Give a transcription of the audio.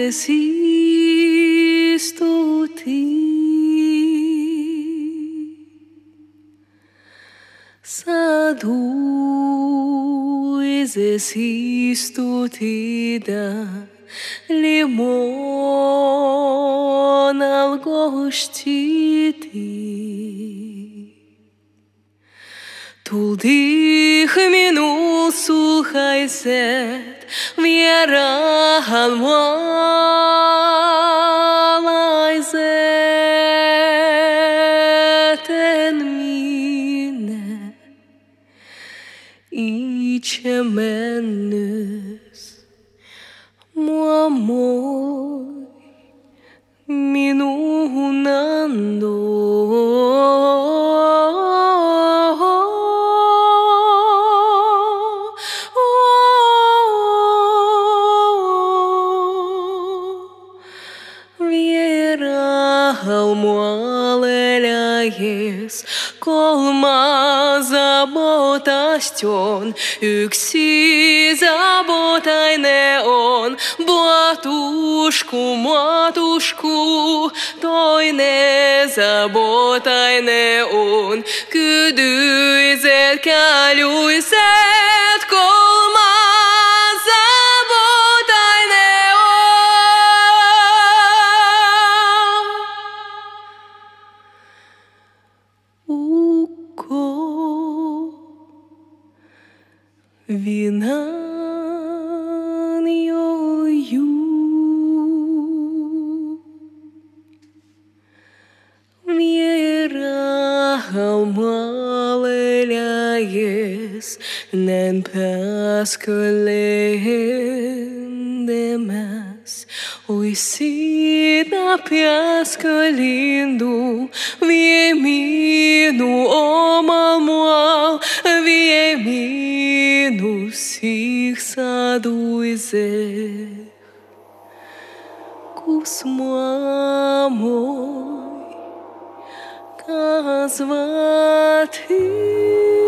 desisto ti. Sadu desisto ti da limon al goștiti. Tuldih minusul haizet viera halmaizet en mine ice mennes mua moi minunando. Halmoalelies, kolma zabotastion, yksi zabotainen on. Buotusku, muotusku, toinen zabotainen on. Kydyiset, kälyiset, kolma zabotainen on. Ukko vinan joju viera halmaaleläjes nen pääskölendemäs. Oi siinä pääskölindu vie minu oma mua, vie minu sihsaduise. Kus mua moi kasvatti.